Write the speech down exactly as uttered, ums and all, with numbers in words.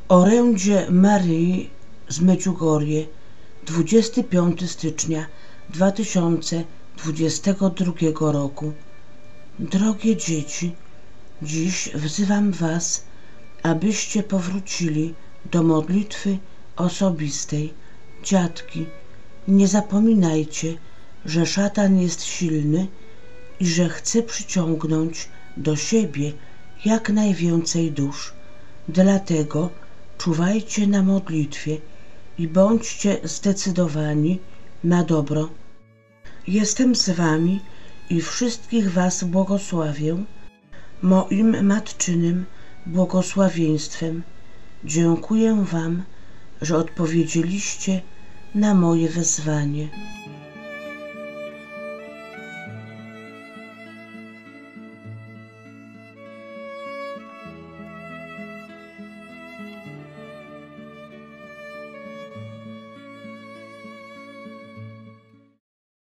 Orędzie Maryi z Medjugorje, dwudziestego piątego stycznia dwa tysiące dwudziestego drugiego roku. Drogie dzieci, dziś wzywam was, abyście powrócili do modlitwy osobistej. Dziadki, nie zapominajcie, że szatan jest silny i że chce przyciągnąć do siebie jak najwięcej dusz. Dlatego czuwajcie na modlitwie i bądźcie zdecydowani na dobro. Jestem z wami i wszystkich was błogosławię moim matczynym błogosławieństwem. Dziękuję wam, że odpowiedzieliście na moje wezwanie.